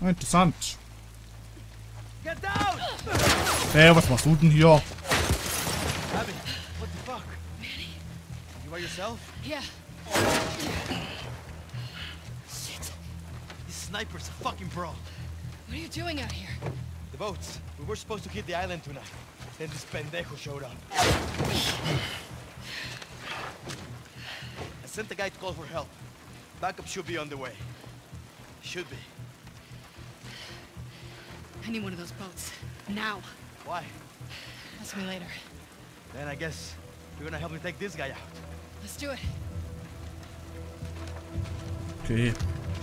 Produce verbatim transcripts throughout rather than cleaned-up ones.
Interessant. Hey, was machst du denn hier? Abby, what the fuck? You by yourself? Yeah. Shit. This sniper's a fucking pro. What are you doing out here? The boats. We were supposed to hit the island tonight. Then this pendejo showed up. I sent the guy to call for help. Backup should be on the way. Should be. I need one of those boats. Now. Why? Ask me later. Then I guess you're gonna help me take this guy out. Let's do it. Okay.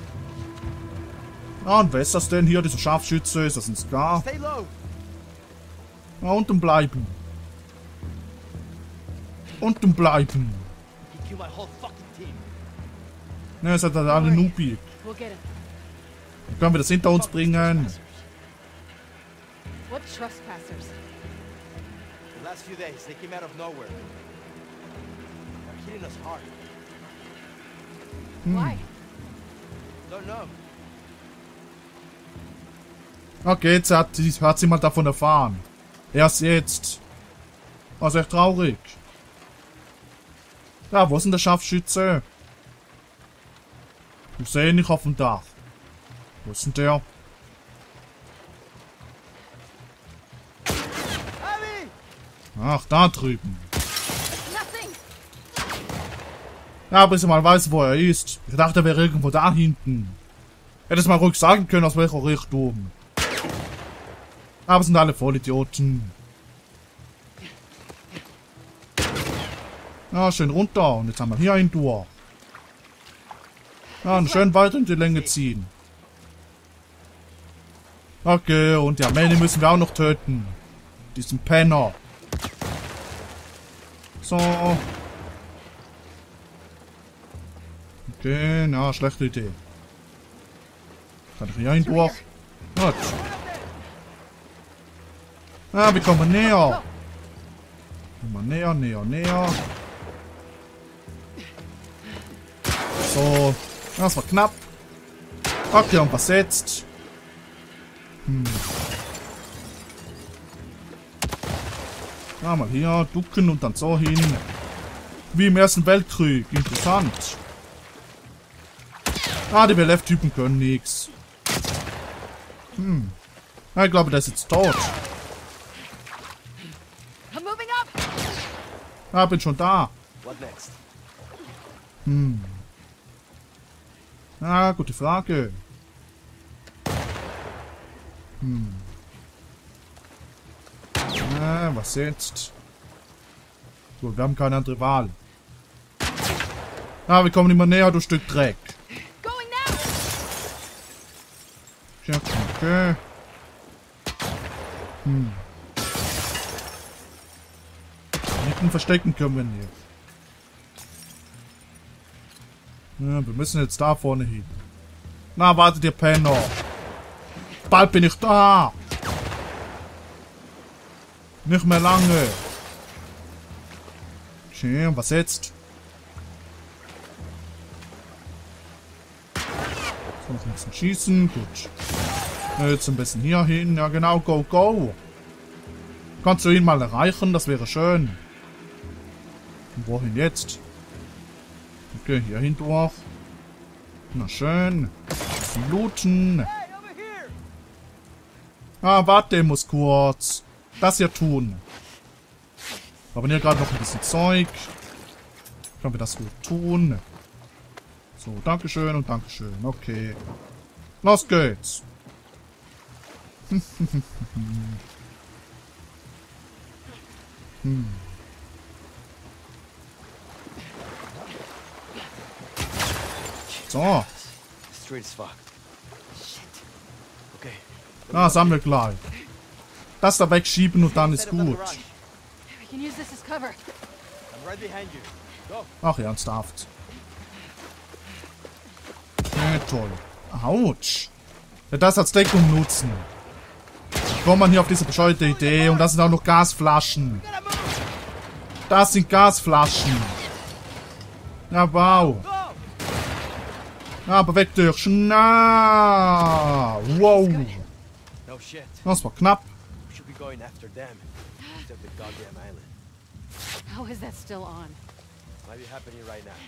Ah, und wer ist das denn hier? Dieser Scharfschütze? Ist das ein Scar? Stay low. Ja, unten bleiben. Unten bleiben. He killed my whole fucking team. Ne, es hat halt alle Nubi. We'll get him. Dann können wir das hinter uns bringen. What trespassers? The last few days, they came out of nowhere. They're hitting us hard. Why? Don't know. Okay, jetzt hat, hat sie mal davon erfahren. Erst jetzt. Das ist echt traurig. Ja, wo ist denn der Scharfschütze? Ich sehe ihn nicht auf dem Dach. Wo ist denn der? Ach, da drüben. Ja, bis ich mal weiß, wo er ist. Ich dachte, er wäre irgendwo da hinten. Hätte es mal ruhig sagen können, aus welcher Richtung. Aber sind alle Vollidioten. Ja, schön runter. Und jetzt haben wir hier einen durch. Ja, und schön weiter in die Länge ziehen. Okay, und die Armee müssen wir auch noch töten. Diesen Penner. So. Okay, na, schlechte Idee. Kann ich hier einen durch? Gut. Ah, wir kommen näher. Immer näher, näher, näher. So. Das war knapp. Okay, und was jetzt? Hm. Ja, mal hier ducken und dann so hin. Wie im Ersten Weltkrieg. Interessant. Ah, die B L F-Typen können nichts. Hm. Ja, ich glaube, der ist jetzt tot. Ah, bin schon da. What next? Hm. Ah, gute Frage. Hm. Ah, was jetzt? Gut, wir haben keine andere Wahl. Ah, wir kommen immer näher, du Stück Dreck. Okay, okay. Hm. Hinten verstecken können wir nicht. Ja, wir müssen jetzt da vorne hin. Na, wartet ihr Penner. Bald bin ich da. Nicht mehr lange. Okay, und was jetzt? So, noch ein bisschen schießen. Gut. Jetzt ein bisschen hier hin. Ja, genau. Go, go. Kannst du ihn mal erreichen? Das wäre schön. Und wohin jetzt? Okay, hier hindurch. Na schön. Looten. Ah, warte, ich muss kurz das hier tun. Wir haben hier gerade noch ein bisschen Zeug. Können wir das gut tun? So, Dankeschön und Dankeschön. Okay. Los geht's. hm. So. Street is fucked. Shit. Okay. Ah, Sammelkleid. Das da wegschieben und dann ist gut. We can use this as cover. I'm right behind you. Go. Ach, ernsthaft. Ja, toll. Autsch. Ja, das als Deckung nutzen. Wie kommt man hier auf diese bescheuerte Idee? Und das sind auch noch Gasflaschen. Das sind Gasflaschen. Ja, wow. Ja, beweg dich. Na. Wow. No shit. Das war knapp. We should be going after them instead of the goddamn island. How is that still on? Might be happening right now.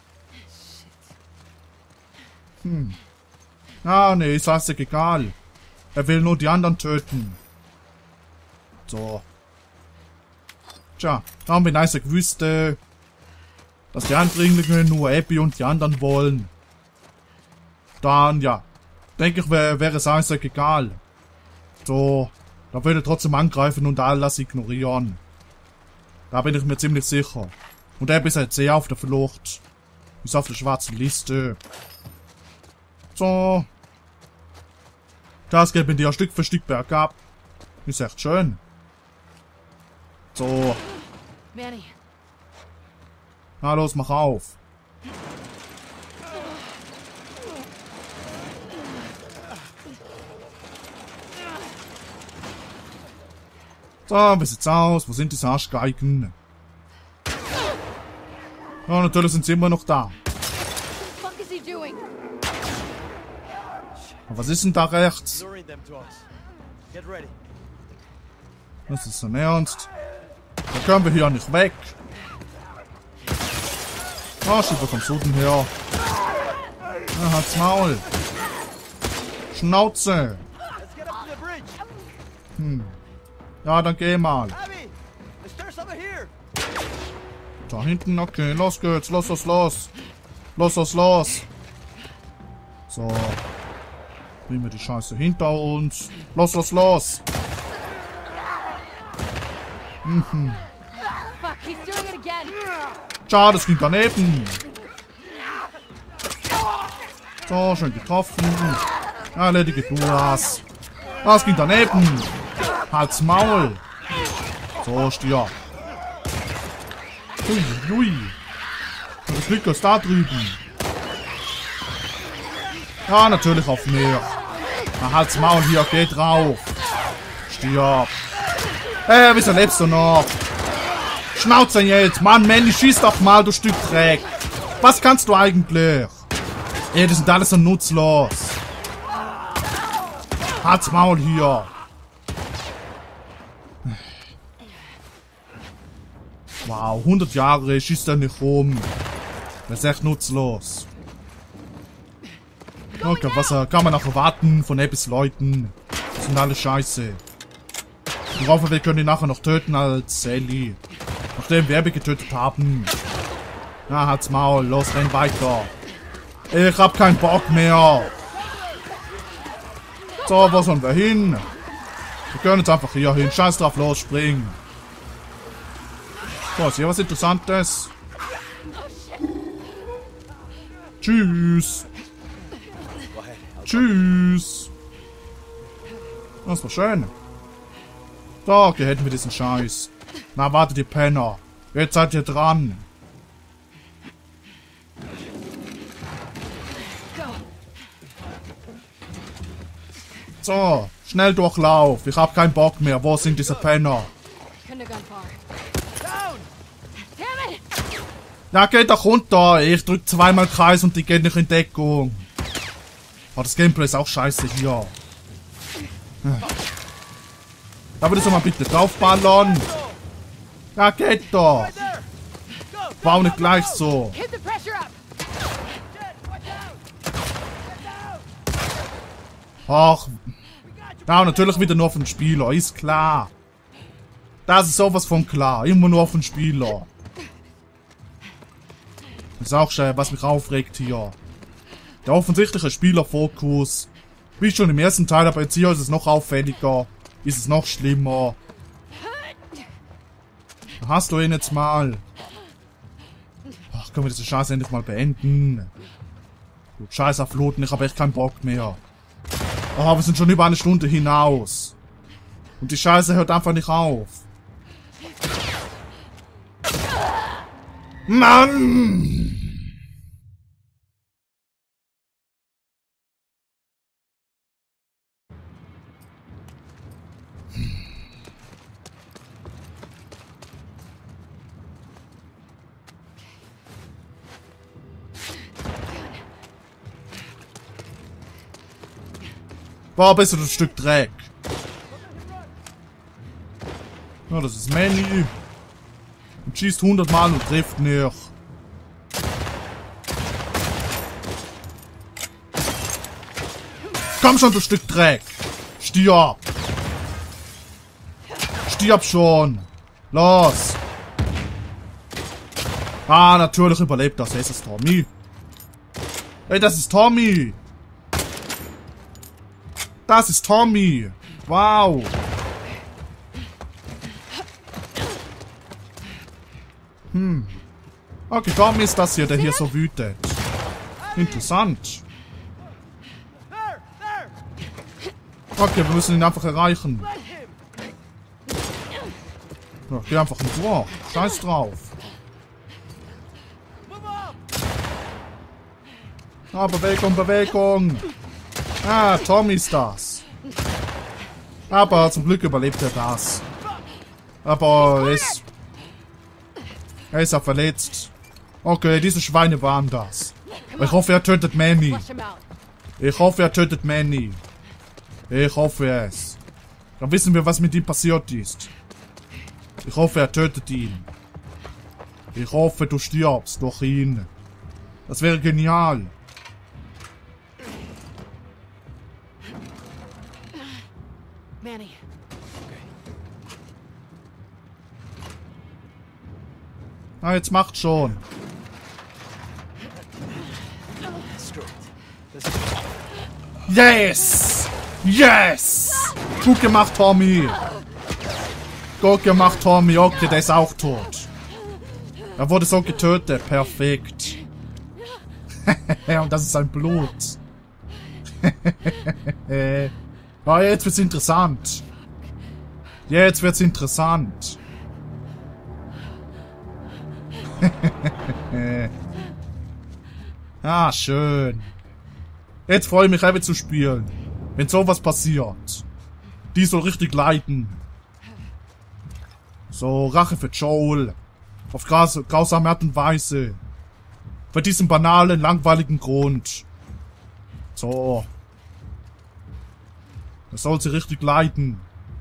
Shit. Hm. Ah, nee, ist das egal. Er will nur die anderen töten. So. Tja, da haben wir nice gewusst, äh, dass die Eindringlinge nur Abby und die anderen wollen. Dann, ja, denke ich, wäre wär es eigentlich egal. So, da würde er trotzdem angreifen und alles ignorieren. Da bin ich mir ziemlich sicher. Und Abby ist jetzt sehr auf der Flucht. Ist auf der schwarzen Liste. So. Das geht mit dir Stück für Stück bergab. Ist echt schön. So. Manny, Na los, mach auf. So, wie sieht's aus? Wo sind die Arschgeigen? Ja, natürlich sind sie immer noch da. what the fuck is he doing? Aber was ist denn da rechts? Luring them to us. Get ready. Das ist so ernst. Da können wir hier nicht weg. Ah, shit, wo kommst du denn her? Ah, halt's Maul. Schnauze. Let's get up to the bridge. Hm. Ja, dann geh mal. Abby, the stairs over here. Da hinten, okay, los geht's, los, los, los. Los, los, los. So. Bringen wir die Scheiße hinter uns. Los, los, los. Mhm. Fuck, he's doing it again. Schade, das ging daneben. So, schön getroffen. Erledige du das. Das ging daneben. Halt's Maul. So, stirb. Ui, ui. Das Glück ist da drüben. Ja, natürlich auf mir. Na, halt's Maul hier, geh drauf. Stirb. Äh, wieso lebst du noch? Schnauze jetzt, Mann, Manny, schieß doch mal, du Stück Dreck. Was kannst du eigentlich? Ey, das sind alles so nutzlos. Halt's Maul hier. Wow, hundert Jahre, schießt er nicht rum. Das ist echt nutzlos. Okay, was äh, kann man noch erwarten von Abbys Leuten? Das sind alle scheiße. Ich hoffe, wir können ihn nachher noch töten als Sally. Nachdem wir Abby getötet haben. Na, halt's Maul, los, renn weiter. Ich hab keinen Bock mehr. So, wo sollen wir hin? Wir können jetzt einfach hier hin. Scheiß drauf, los, springen. So, ist hier was Interessantes? Tschüss. Tschüss. Das war schön. So, okay, hätten wir diesen Scheiß. Na, wartet ihr Penner. Jetzt seid ihr dran. So, schnell Durchlauf. Ich hab keinen Bock mehr. Wo sind diese Penner? Couldn't have gone far. Down. Damn it! Ja, geht doch runter. Ich drück zweimal Kreis und die geht nicht in Deckung. Oh, das Gameplay ist auch scheiße hier. Da würdest du mal bitte draufballern. Ja, geht doch. Right there. Go. War auch nicht gleich so. Keep the pressure up! Ach. Ja, natürlich wieder nur auf den Spieler. Ist klar. Das ist sowas von klar. Immer nur auf den Spieler. Das ist auch schön, was mich aufregt hier. Der offensichtliche Spielerfokus. Wie schon im ersten Teil, aber jetzt hier ist es noch auffälliger. Ist es noch schlimmer. Da hast du ihn jetzt mal. Ach, können wir diese Scheiße endlich mal beenden? Du Scheiß auf Looten, ich habe echt keinen Bock mehr. Oh, wir sind schon über eine Stunde hinaus. Und die Scheiße hört einfach nicht auf. Mann! Boah, bist du ein Stück Dreck. Ja, das ist Manny. Und schießt hundert Mal und trifft nicht. Komm schon, du Stück Dreck. Stirb. Stirb schon. Los. Ah, natürlich überlebt das. Hey, ist das Tommy? Hey, das ist Tommy. Das ist Tommy. Wow. Hm. Okay, Tommy ist das hier, der hier so wütet. Interessant. Okay, wir müssen ihn einfach erreichen. Ja, geh einfach nicht durch. Scheiß drauf. Ah, Bewegung, Bewegung. Ah, Tommy ist das. Aber zum Glück überlebt er das. Aber er ist... Er ist ja verletzt. Okay, diese Schweine waren das. Ich hoffe, er tötet Manny. Flush him out. Ich hoffe, er tötet Manny. Ich hoffe es. Dann wissen wir, was mit ihm passiert ist. Ich hoffe, er tötet ihn. Ich hoffe, du stirbst durch ihn. Das wäre genial. Manny. Na, jetzt macht schon. Yes! Yes! Gut gemacht, Tommy. Gut gemacht, Tommy. Okay, der ist auch tot. Er wurde so getötet. Perfekt. Und das ist sein Blut. Ah, jetzt wird's interessant. Jetzt wird's interessant. Ah, schön. Jetzt freue ich mich einfach zu spielen. Wenn sowas passiert. Die soll richtig leiden. So, Rache für Joel. Auf graus grausame Art und Weise. Für diesen banalen, langweiligen Grund. So. Das soll sie richtig leiden.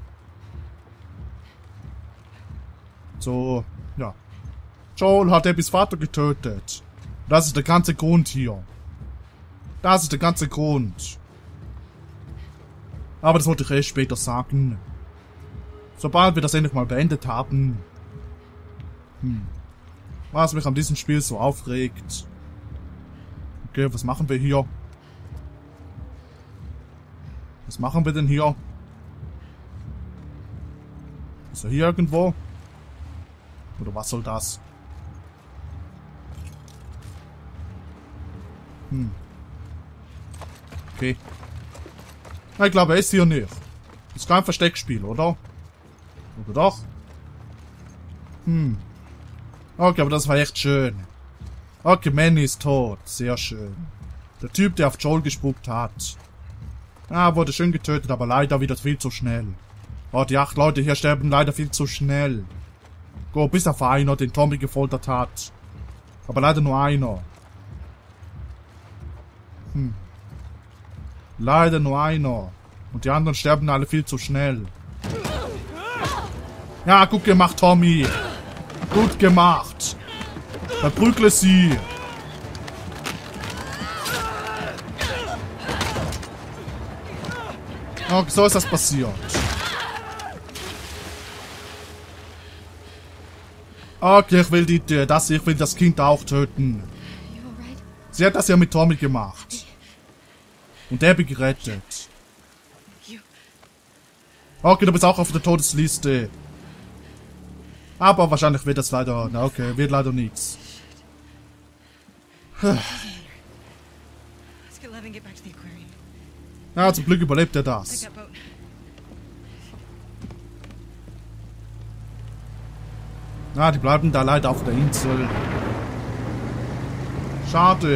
So, ja. Joel hat Abbys Vater getötet. Das ist der ganze Grund hier. Das ist der ganze Grund. Aber das wollte ich erst später sagen. Sobald wir das endlich mal beendet haben. Hm. Was mich an diesem Spiel so aufregt. Okay, was machen wir hier? Was machen wir denn hier? Ist er hier irgendwo? Oder was soll das? Hm. Okay. Ich glaube, er ist hier nicht. Ist kein Versteckspiel, oder? Oder doch? Hm. Okay, aber das war echt schön. Okay, Manny ist tot. Sehr schön. Der Typ, der auf Joel gespuckt hat. Ah, wurde schön getötet, aber leider wieder viel zu schnell. Oh, die acht Leute hier sterben leider viel zu schnell. Go, bis auf einer, den Tommy gefoltert hat. Aber leider nur einer. Hm. Leider nur einer. Und die anderen sterben alle viel zu schnell. Ja, gut gemacht, Tommy. Gut gemacht. Verprügle sie. Okay, so ist das passiert. Okay, ich will die, das, ich will das Kind auch töten. Sie hat das ja mit Tommy gemacht. Und Abby gerettet. Okay, du bist auch auf der Todesliste. Aber wahrscheinlich wird das leider... Na okay, wird leider nichts. Ja, zum Glück überlebt er das. Na, die bleiben da leider auf der Insel. Schade.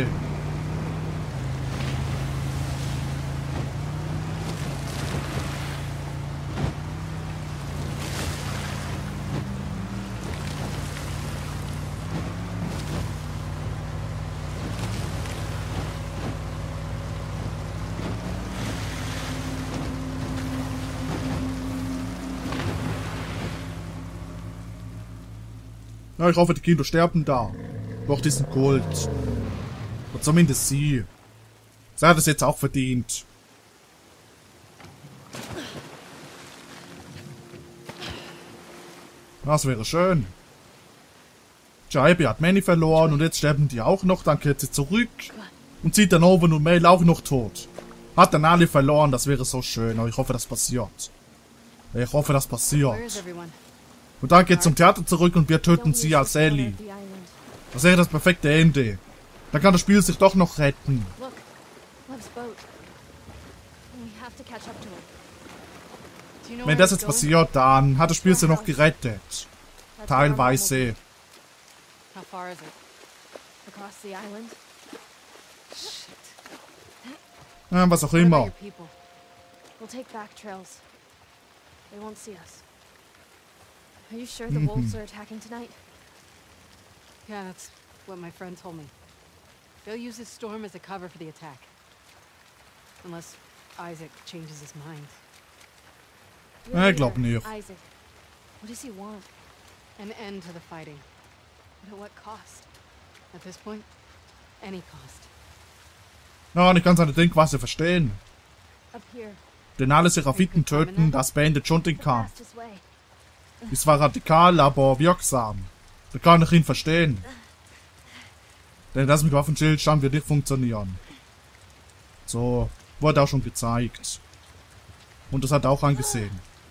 Ja, ich hoffe, die Kinder sterben da. Durch diesen Kult. Oder zumindest sie. Sie hat es jetzt auch verdient. Das wäre schön. Abby hat Manny verloren und jetzt sterben die auch noch. Dann kehrt sie zurück und sieht dann Owen und Mail auch noch tot. Hat dann alle verloren, das wäre so schön. Aber ich hoffe, das passiert. Ich hoffe, das passiert. Und dann geht zum Theater zurück und wir töten sie als Ellie. Das wäre das perfekte Ende. Dann kann das Spiel sich doch noch retten. Wenn das jetzt passiert, dann hat das Spiel sich noch gerettet. Teilweise. How far is it? Across the island? Shit. Ja, was auch immer. We'll take back trails. They won't see us. Are you sure the wolves are attacking tonight? Yeah, that's what my friend told me. They'll use this storm as a cover for the attack. Unless Isaac changes his mind. Ich glaube nicht. Isaac. What does he want? An end to the fighting. But at what cost? At this point, any cost. Ja, und ich kann seine Denkweise verstehen. Up here. Denn alle Seraphiten töten, das beendet schon den Kampf. Ist zwar radikal, aber wirksam. Da kann ich ihn verstehen. Denn das mit Waffenstillstand wird nicht funktionieren. So, wurde auch schon gezeigt. Und das hat er auch angesehen.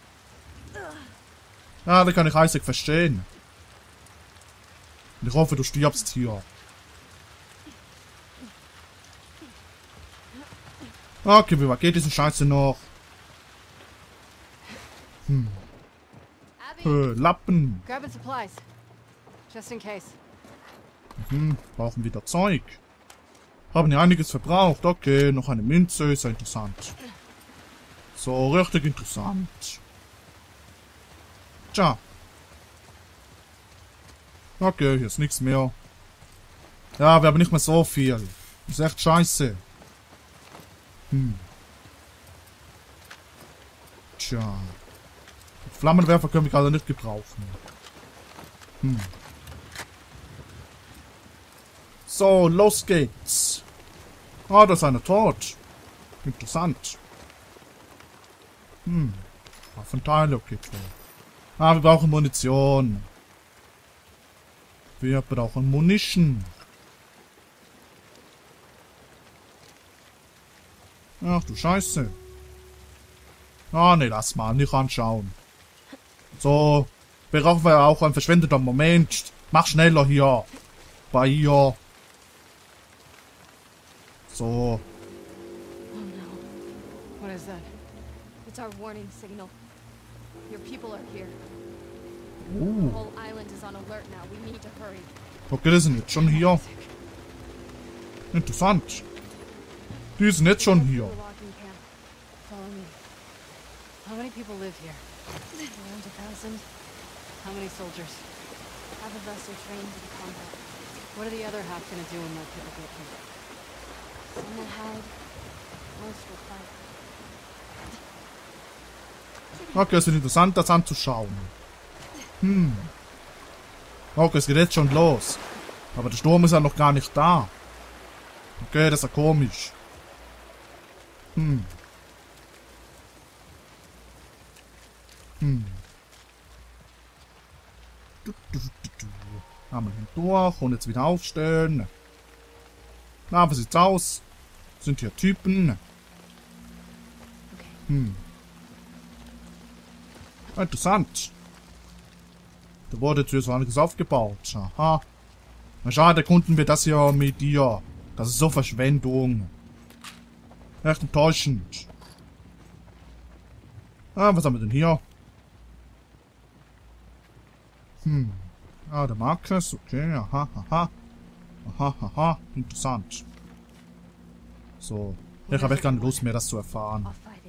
Ja, da kann ich Isaac verstehen. Und ich hoffe, du stirbst hier. Okay, wie weit geht diese Scheiße noch? Hm. Äh, Lappen. Grabbing supplies. Just in case. Mhm, brauchen wieder Zeug. Haben ja einiges verbraucht. Okay, noch eine Münze, ist ja interessant. So, richtig interessant. Tja. Okay, hier ist nichts mehr. Ja, wir haben nicht mehr so viel. Ist echt scheiße. Hm. Tja. Flammenwerfer können wir gerade nicht gebrauchen. Hm. So, los geht's. Ah, da ist einer tot. Interessant. Hm. Waffenteile, okay, toll. Ah, wir brauchen Munition. Wir brauchen Munition. Ach du Scheiße. Ah, ne, lass mal, nicht anschauen. So, brauchen wir auch ein verschwendeter Moment. Mach schneller hier. Bei ihr. So. Oh no. What is that? It's our warning signal. Your people are here. The Uh. whole island is on alert now. We need to hurry. Okay, die sind jetzt schon hier. Interessant. Die sind jetzt schon hier. Logging camp. Follow me. How many people live here? Around a thousand. How many soldiers? Half of us are trained in combat. What are the other half gonna do when my people get here? Some will hide. Most will fight. Okay, es ist interessant, das anzuschauen. Hm. Okay, es geht jetzt schon los. Aber der Sturm ist ja noch gar nicht da. Okay, das ist ja komisch. Hm. Hm. Du, du, du, du. Einmal hindurch und jetzt wieder aufstellen. Na, wie sieht's aus? Sind hier Typen? Hm. Interessant. Da wurde jetzt so einiges aufgebaut. Aha. Na schade, erkunden wir das hier mit dir. Das ist so Verschwendung. Echt enttäuschend. Ah, was haben wir denn hier? Hm. Ah, der Markus. Okay, aha, aha. Aha, aha. Interessant. So. Ich habe echt keine Lust mehr, das zu erfahren. Off fighting.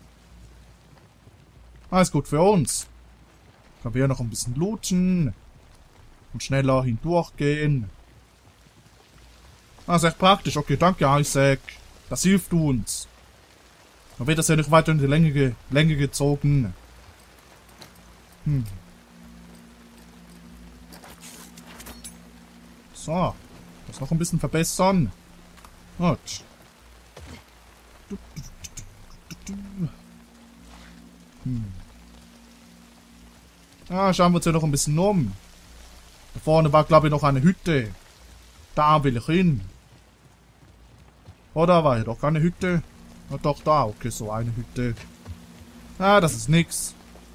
Alles gut für uns. Können wir hier noch ein bisschen looten. Und schneller hindurchgehen. Ah, ist echt praktisch. Okay, danke Isaac. Das hilft uns. Dann wird das ja nicht weiter in die Länge, ge Länge gezogen. Hm. So. Das noch ein bisschen verbessern. Gut. Hm. Ah, schauen wir uns hier noch ein bisschen um. Da vorne war, glaube ich, noch eine Hütte. Da will ich hin. Oder war hier doch keine Hütte? Na doch, da. Okay, so eine Hütte. Ah, das ist nix.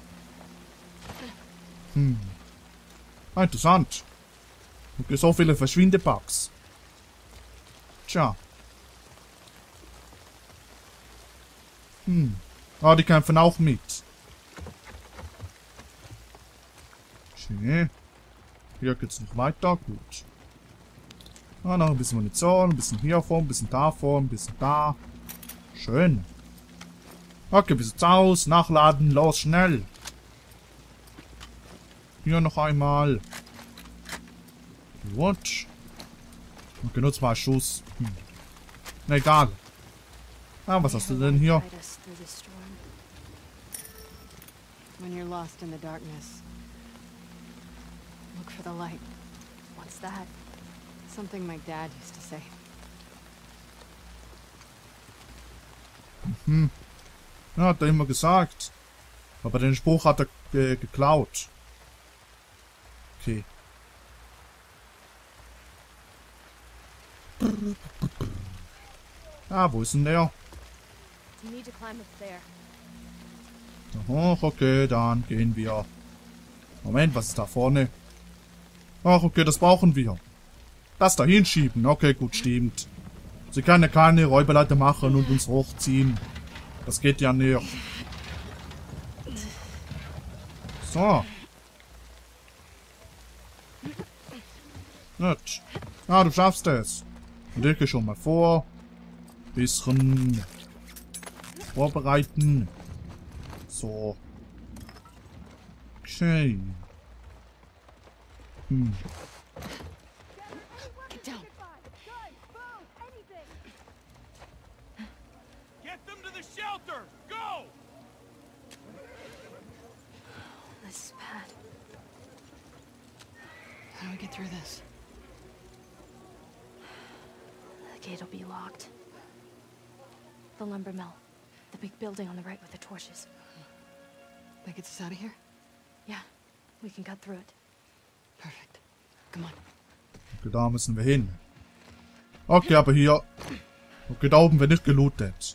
Hm. Ah, interessant. Okay, so viele Verschwindebugs. Tja. Hm. Ah, die kämpfen auch mit. Okay. Hier geht's noch weiter. Gut. Ah, noch ein bisschen Munition, ein bisschen hiervon, ein bisschen davon, ein bisschen da. Schön. Okay, wie sieht's aus? Nachladen, los, schnell. Hier noch einmal. Gut. Okay, nur zwei Schuss. Hm. Na, egal. Ah, was hast du denn hier? When you're lost in the darkness, look for the light. What's that? Something my dad used to say. Hm. Ja, hat er immer gesagt. Aber den Spruch hat er ge geklaut. Okay. Ah, wo ist denn der? You need to climb up there. Ach, okay, dann gehen wir. Moment, was ist da vorne? Ach, okay, das brauchen wir. Das da hinschieben. Okay, gut, stimmt. Sie kann ja keine Räuberleiter machen und uns hochziehen. Das geht ja nicht. So. Gut. Ah, du schaffst es. Und ich gehe schon mal vor. Bisschen vorbereiten. So. Okay. Hm. Get down. Get them to the shelter! Go! This is bad. How do we get through this? The gate'll be locked. The lumber mill. The big building on the right with the torches. That gets us out of here? Yeah, we can cut through it. Perfect. Come on. Okay, da müssen wir hin. Okay, aber hier... Okay, da oben wird nicht gelootet.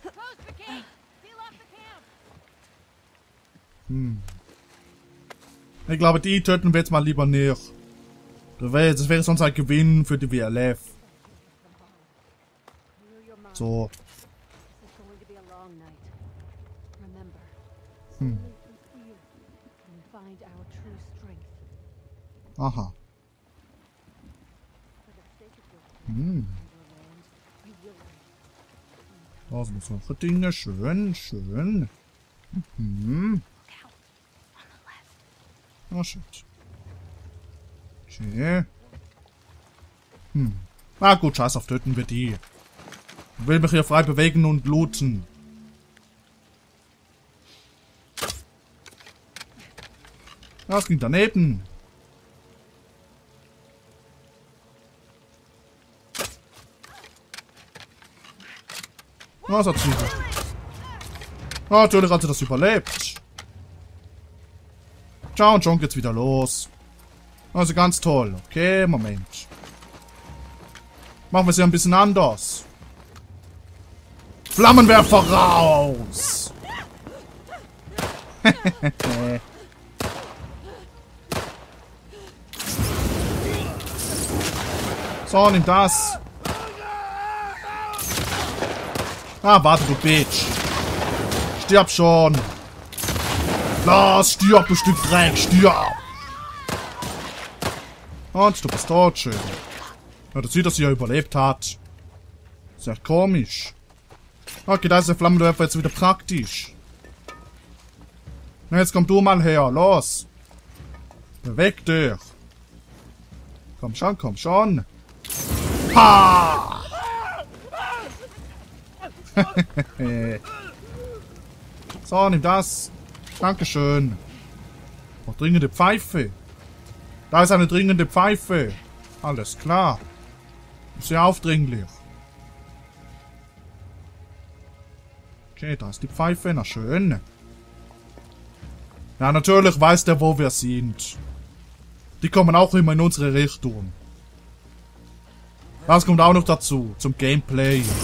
Hm. Ich glaube, die töten wir jetzt mal lieber nicht. Das wäre, das wäre sonst ein Gewinn für die W L F. So. Hm. Aha. Hm. Da sind noch Dinge. Schön, schön. Mhm. Oh shit. Okay. Hm. Na gut, scheiß auf, töten wir die. Ich will mich hier frei bewegen und looten. Das ging daneben. Was hat sie? Ah, natürlich hat sie das überlebt. Ciao, und schon geht's wieder los. Also ganz toll. Okay, Moment. Machen wir sie ein bisschen anders. Flammenwerfer raus! So, nimm das. Ah, warte, du Bitch. Stirb schon. Los, stirb, du Stück Dreck, stirb. Und du bist tot, schön. Ja, das sieht, dass sie ja überlebt hat. Sehr komisch. Okay, da ist der Flammenwerfer jetzt wieder praktisch. Na, jetzt komm du mal her, los. Beweg dich. Komm schon, komm schon. Ha! So, nimm das. Dankeschön. Noch dringende Pfeife. Da ist eine dringende Pfeife. Alles klar. Sehr aufdringlich. Okay, da ist die Pfeife. Na schön. Ja, natürlich weiß der, wo wir sind. Die kommen auch immer in unsere Richtung. Das kommt auch noch dazu, zum Gameplay. Get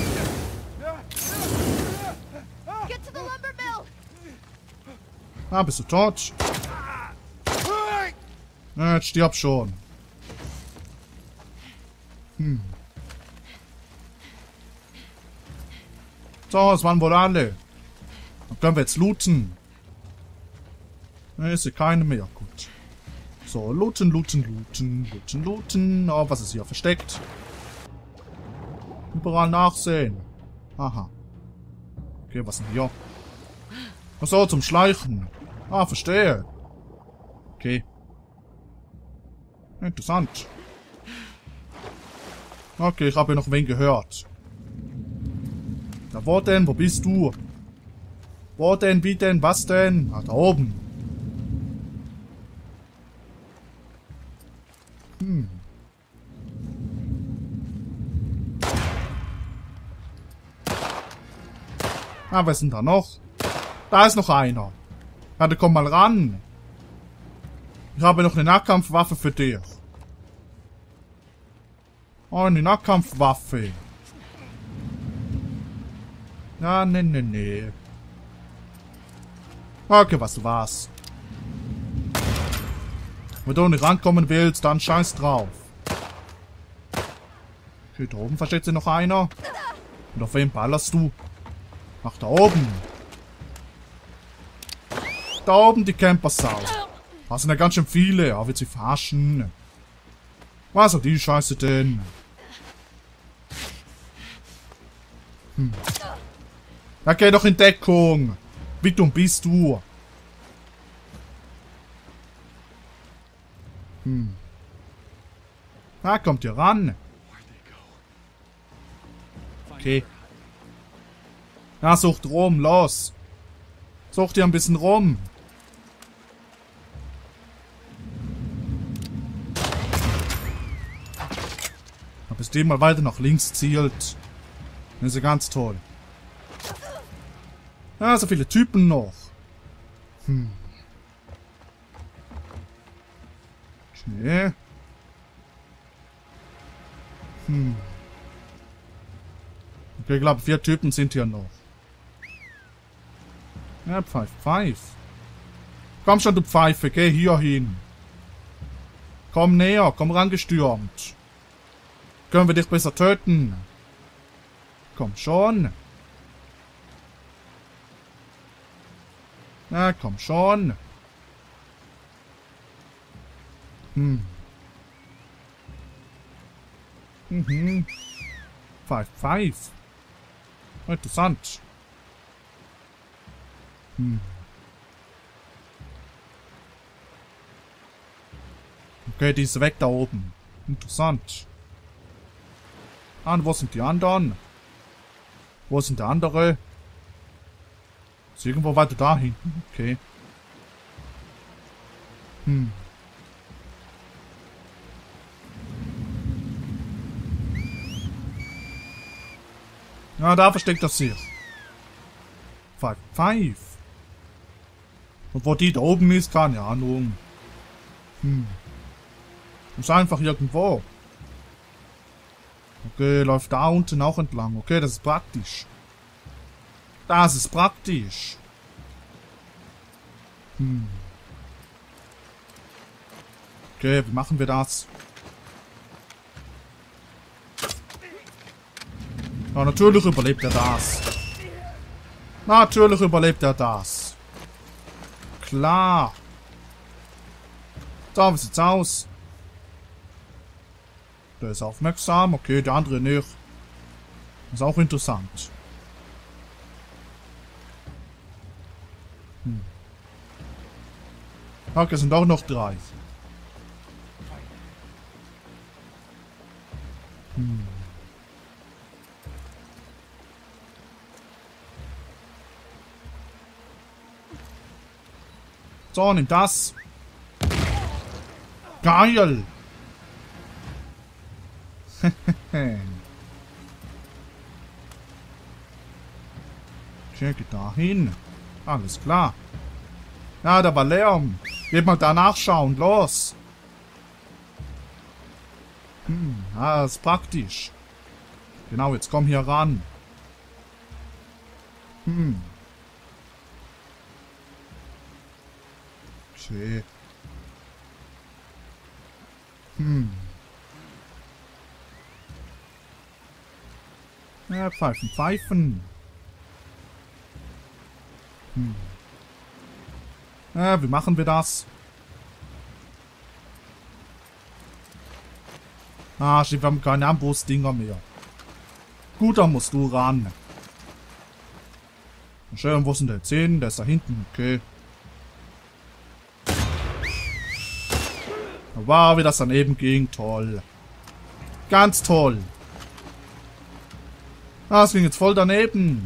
to the lumber mill! Ah, bist du tot? Ja, jetzt stirb schon. Hm. So, das waren wohl alle. Dann können wir jetzt looten. Ne, ist hier keine mehr. Gut. So, looten, looten, looten, looten, looten. Oh, was ist hier versteckt? Überall nachsehen. Aha. Okay, was ist denn hier? Ach so, zum Schleichen. Ah, verstehe. Okay. Interessant. Okay, ich habe noch wen gehört. Na, wo denn? Wo bist du? Wo denn? Wie denn? Was denn? Ah, da oben. Hm. Ah, wer ist denn da noch? Da ist noch einer. Ja, dann komm mal ran. Ich habe noch eine Nahkampfwaffe für dich. Oh, eine Nahkampfwaffe. Ja, ne, ne, ne. Okay, was du warst. Wenn du nicht rankommen willst, dann scheiß drauf. Okay, da oben versteckt sich noch einer. Und auf wen ballerst du? Ach, da oben. Da oben die Campersau. Das sind ja ganz schön viele. Aber wird sie verarschen. Was soll die Scheiße denn? Hm. Ja, geh doch in Deckung. Wie dumm bist du? Hm. Na, kommt ihr ran. Okay. Na, sucht rum, los. Sucht ihr ein bisschen rum. Aber bis die mal weiter nach links zielt. Das ist ja ganz toll. Ja, so viele Typen noch. Hm. Okay. Hm. Okay, ich glaube, vier Typen sind hier noch. Ja, Pfeif, Pfeif. Komm schon, du Pfeife, geh hier hin. Komm näher, komm rangestürmt. Können wir dich besser töten? Komm schon. Na, komm schon. Hm. Mhm. Pfeif, Pfeif. Interessant. Hm. Okay, die ist weg da oben. Interessant. Ah, und wo sind die anderen? Wo sind die andere? Ist irgendwo weiter da hinten. Okay. Hm. Ja, da versteckt er sich. Pfeif, Pfeif. Und wo die da oben ist, keine Ahnung. Hm. Ist einfach irgendwo. Okay, läuft da unten auch entlang. Okay, das ist praktisch. Das ist praktisch. Hm. Okay, wie machen wir das? Ja, natürlich überlebt er das. Natürlich überlebt er das. Klar. So, wie sieht's aus? Der ist aufmerksam. Okay, der andere nicht. Ist auch interessant. Hm. Okay, es sind auch noch drei. Hm. So, nimm das. Geil. Okay, geht da hin. Alles klar. Ja, da war Lärm. Geht mal da nachschauen. Los. Hm, ja, ist praktisch. Genau, jetzt komm hier ran. Hm. Okay. Hm. Ja, Pfeifen, Pfeifen. Hm. Ja, wie machen wir das? Ah, wir haben keine Armbrustdinger mehr. Gut, dann musst du ran. Schön, wo sind der zehn? Der ist da hinten. Okay. Wow, wie das daneben ging. Toll. Ganz toll. Ah, es ging jetzt voll daneben.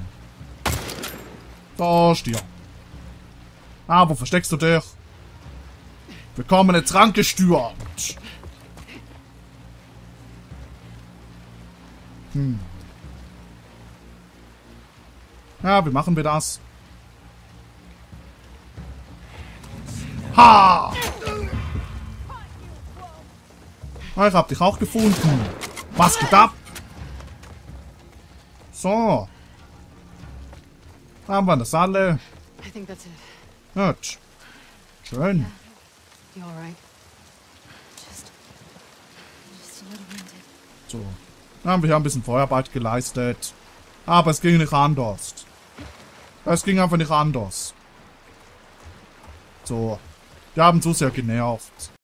Da, stier. Ah, wo versteckst du dich? Wir kommen jetzt rangestürmt. Hm. Ja, wie machen wir das? Ha! Ich hab dich auch gefunden. Was geht ab? So. Haben wir das alle? I think that's it. Gut. Schön. You all right? Just, just a little winded. So. Dann haben wir hier ein bisschen Feuerarbeit geleistet. Aber es ging nicht anders. Es ging einfach nicht anders. So. Wir haben zu sehr genervt.